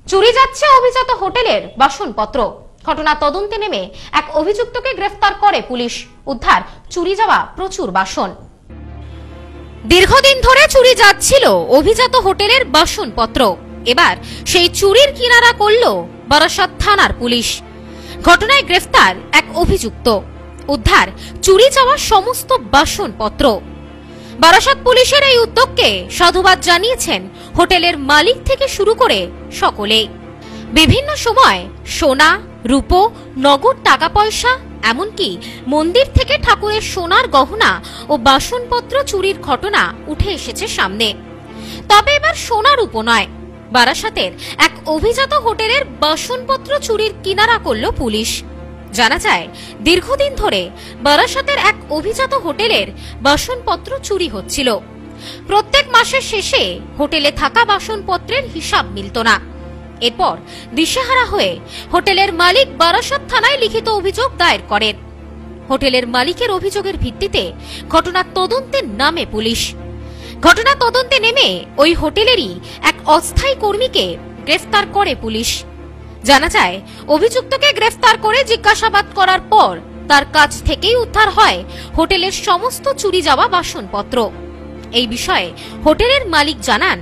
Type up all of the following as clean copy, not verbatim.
চুরি যাচ্ছে অভিজাত হোটেলের বাসনপত্র। ঘটনা তদন্তে নেমে এক অভিযুক্তকে গ্রেফতার করে পুলিশ। উদ্ধার চুরি যাওয়া প্রচুর বাসন। দীর্ঘদিন ধরে চুরি যাচ্ছিল অভিজাত হোটেলের বাসনপত্র। এবার সেই চুরির কিনারা করল বারাসাত থানার পুলিশ। ঘটনায় গ্রেফতার এক অভিযুক্ত। উদ্ধার চুরি যাওয়া সমস্ত বাসনপত্র। বারাসাত পুলিশের এই উদ্যোগকে সাধুবাদ জানিয়েছেন হোটেলের মালিক থেকে শুরু করে সকলে। বিভিন্ন সময় সোনা, রূপো, নগদ টাকা পয়সা, এমনকি মন্দির থেকে ঠাকুরের সোনার গহনা ও বাসনপত্র চুরির ঘটনা উঠে এসেছে সামনে। তবে এবার সোনা রূপো নয়, বারাসাতের এক অভিজাত হোটেলের বাসনপত্র চুরির কিনারা করল পুলিশ। জানা যায়, দীর্ঘদিন ধরে বারাসাতের এক অভিজাত হোটেলের বাসনপত্র চুরি হচ্ছিল। প্রত্যেক মাসের শেষে হোটেলে থাকা বাসনপত্রের হিসাব মিলত না। এরপর দিশেহারা হয়ে হোটেলের মালিক বারাসাত থানায় লিখিত অভিযোগ দায়ের করেন। হোটেলের মালিকের অভিযোগের ভিত্তিতে ঘটনা তদন্তে নামে পুলিশ। ঘটনা তদন্তে নেমে ওই হোটেলেরই এক অস্থায়ী কর্মীকে গ্রেফতার করে পুলিশ। জানা যায়, অভিযুক্তকে গ্রেফতার করে জিজ্ঞাসাবাদ করার পর তার কাছ থেকেই উদ্ধার হয় হোটেলের সমস্ত চুরি যাওয়া বাসনপত্র। এই বিষয়ে হোটেলের মালিক জানান,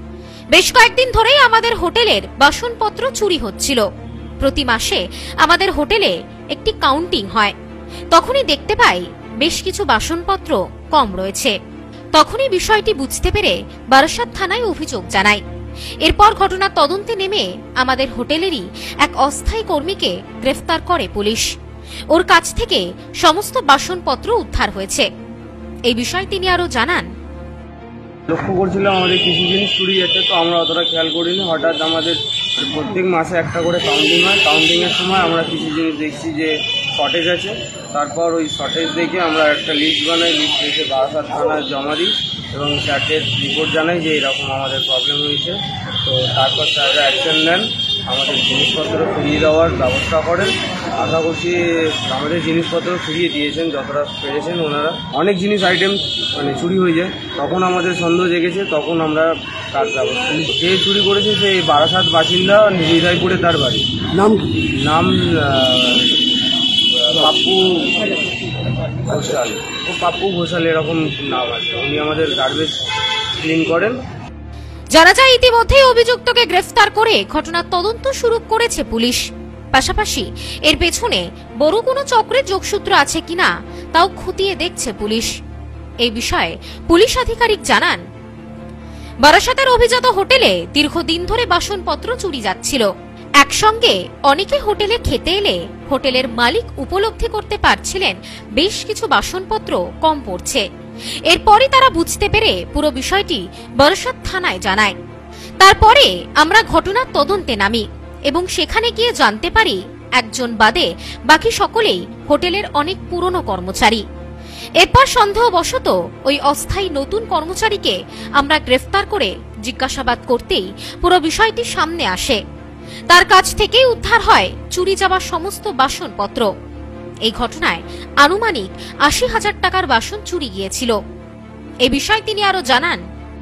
বেশ কয়েকদিন ধরেই আমাদের হোটেলের বাসনপত্র চুরি হচ্ছিল। প্রতি মাসে আমাদের হোটেলে একটি কাউন্টিং হয়। তখনই দেখতে পাই বেশ কিছু বাসনপত্র কম রয়েছে। তখনই বিষয়টি বুঝতে পেরে বারাসাত থানায় অভিযোগ জানাই। এরপর ঘটনা তদন্তে নেমে আমাদের হোটেলেরই এক অস্থায়ী কর্মীকে গ্রেফতার করে পুলিশ। ওর কাছ থেকে সমস্ত বাসনপত্র উদ্ধার হয়েছে। এই বিষয়ে তিনি আরো জানান, লক্ষ্য করছিলাম আমাদের কিছু জিনিস চুরি যাচ্ছে, তো আমরা অতটা খেয়াল করিনি। হঠাৎ আমাদের প্রত্যেক মাসে একটা করে কাউন্টিং হয়। কাউন্টিংয়ের সময় আমরা কিছু জিনিস দেখছি যে শর্টেজ আছে। তারপর ওই শর্টেজ দেখে আমরা একটা লিস্ট বানাই। লিস্ট এসে বারাসাত থানায় জমা দিই এবং স্যারদের রিপোর্ট জানাই যে এরকম আমাদের প্রবলেম হয়েছে। তো তারপর স্যাররা অ্যাকশন নেন, আমাদের জিনিসপত্র ফিরিয়ে দেওয়ার ব্যবস্থা করেন। আশা করছি আমাদের জিনিসপত্র ফিরিয়ে দিয়েছেন যতটা পেরেছেন ওনারা। অনেক জিনিস আইটেম চুরি হয়ে যায়, তখন আমাদের সন্দেহ জেগেছে, তখন আমরা কাজ ব্যবস্থা। যে চুরি করেছে সেই বারাসাত বাসিন্দা, হৃদয়পুরে তার বাড়ি। নাম পাপ্পু ঘোষাল। পাপ্পু ঘোষাল এরকম নাম আছে। উনি আমাদের গার্বেজ ক্লিন করেন। জানা যায়, ইতিমধ্যেই অভিযুক্তকে গ্রেফতার করে ঘটনার তদন্ত শুরু করেছে পুলিশ। পাশাপাশি এর পেছনে বড় কোনো চক্রের যোগসূত্র আছে কিনা তাও খতিয়ে দেখছে পুলিশ। এই বিষয়ে পুলিশ আধিকারিক জানান, বারাসাতের অভিজাত হোটেলে দীর্ঘদিন ধরে বাসনপত্র চুরি যাচ্ছিল। একসঙ্গে অনেকে হোটেলে খেতে এলে হোটেলের মালিক উপলব্ধি করতে পারছিলেন বেশ কিছু বাসনপত্র কম পড়ছে। এরপরই তারা বুঝতে পেরে পুরো বিষয়টি বারাসাত থানায় জানায়। তারপরে আমরা ঘটনার তদন্তে নামি এবং সেখানে গিয়ে জানতে পারি একজন বাদে বাকি সকলেই হোটেলের অনেক পুরনো কর্মচারী। এরপর সন্দেহবশত ওই অস্থায়ী নতুন কর্মচারীকে আমরা গ্রেফতার করে জিজ্ঞাসাবাদ করতেই পুরো বিষয়টি সামনে আসে। তার কাছ থেকেই উদ্ধার হয় চুরি যাওয়া সমস্ত বাসনপত্র। এই ঘটনায় আনুমানিক ৮০,০০০ টাকার বাসন চুরি গিয়েছিল। এ বিষয়ে তিনি আরো জানান,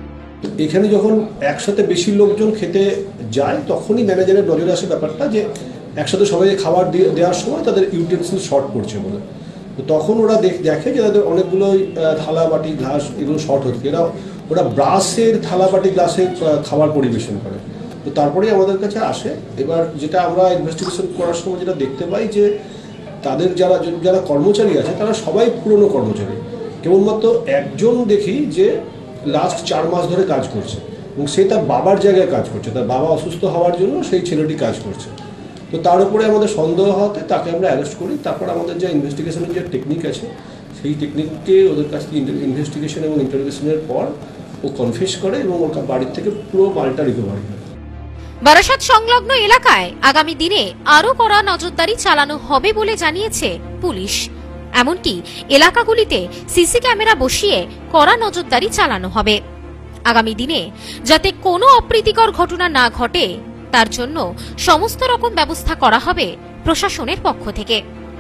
এখানে যখন একসাথে বেশি লোকজন খেতে যায় তখনই ম্যানেজারের নজরে আসে ব্যাপারটা যে একসাথে সবাই খাবার দেওয়ার সময় তাদের ইউটেন্সিল শর্ট পড়ছে বলে। তো তখন ওরা দেখে যে তাদের অনেকগুলো থালা বাটি গ্লাস এগুলো শর্ট হচ্ছে। ওরা ব্রাশের থালা বাটি গ্লাসে খাবার পরিবেশন করে। তো তারপরেই আমাদের কাছে আসে। এবার যেটা আমরা ইনভেস্টিগেশন করার সময় যেটা দেখতে পাই যে তাদের যারা কর্মচারী আছে তারা সবাই পুরনো কর্মচারী। কেবলমাত্র একজন দেখি যে লাস্ট ৪ মাস ধরে কাজ করছে এবং সে তার বাবার জায়গায় কাজ করছে। তার বাবা অসুস্থ হওয়ার জন্য সেই ছেলেটি কাজ করছে। তো তার উপরে আমাদের সন্দেহ হতে তাকে আমরা অ্যারেস্ট করি। তারপর আমাদের যে ইনভেস্টিগেশনের যে টেকনিক আছে সেই টেকনিককে ওদের কাছ থেকে ইনভেস্টিগেশন এবং ইন্টারোগেশনের পর ও কনফেস করে এবং ওর বাড়ির থেকে পুরো মালটা রিকভারি করে। বারাসাত সংলগ্ন এলাকায় আগামী দিনে আরো কড়া নজরদারি চালানো হবে বলে জানিয়েছে পুলিশ। এমনকি এলাকাগুলিতে সিসি ক্যামেরা বসিয়ে কড়া নজরদারি চালানো হবে। আগামী দিনে যাতে কোনো অপ্রীতিকর ঘটনা না ঘটে তার জন্য সমস্ত রকম ব্যবস্থা করা হবে প্রশাসনের পক্ষ থেকে।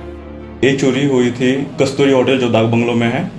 ये चोरी हुई थी कस्तूरी होटल जो डाक बंगलो में है।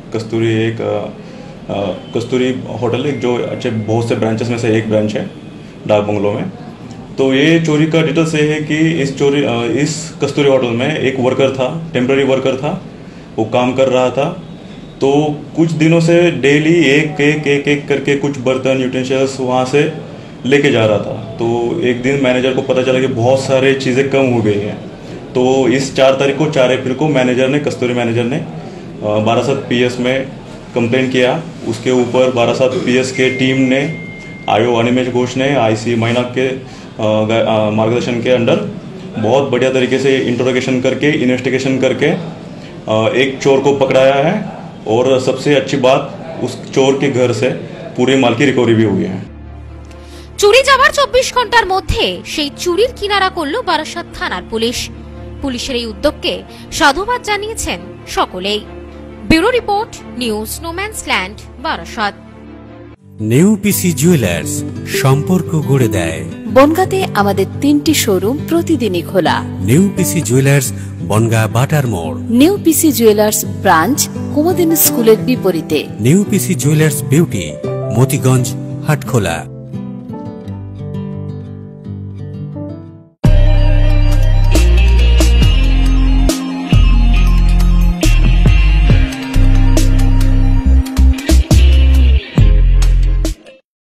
कस्तूरी होटल एक जो अच्छे बहुत से ब्रांचेस में से एक ब्रांच है डाक बंगलो में। तो ये चोरी का डिटेल्स ये है कि इस कस्तूरी होटल में एक वर्कर था, टेम्पररी वर्कर था, वो काम कर रहा था। तो कुछ दिनों से डेली एक करके कुछ बर्तन यूटेंसिल्स वहाँ से लेके जा रहा था। तो एक दिन मैनेजर को पता चला कि बहुत सारे चीज़ें कम हो गई हैं। तो इस 4 अप्रैल को मैनेजर ने, कस्तूरी मैनेजर ने बारासात पीएस में कंप्लेंट किया। उसके ऊपर बारासात पीएस के टीम ने, आईओ अनिमेश घोष ने, आईसी मैनाक के मार्गदर्शन के अंडर बहुत बढ़िया तरीके से इंट्रोगेशन करके, इन्वेस्टिगेशन करके एक चोर को पकड़ाया है। और सबसे अच्छी बात, उस चोर के घर से पूरे माल की रिकवरी भी हुई है। চুরি যাবার 24 ঘন্টার মধ্যে সেই চুরির কিনারা করল বারাসাত থানার পুলিশ। পুলিশের এই উদ্যোগকে সাধুবাদ জানিয়েছেন সকলেই। Bureau report, news no man's land, Barasat. Neupisi jewellers, সম্পর্ক গড়ে দেয়। বনগাঁতে আমাদের 3টি শোরুম প্রতিদিনই খোলা। নেউপিসি জুয়েলার্স, বনগাঁ বাটার মোড়। নেউপিসি জুয়েলার্স ব্রাঞ্চ কুমদিন স্কুলের বিপরীতে। Neupisi jewellers beauty, Motiganj, Hatkhola.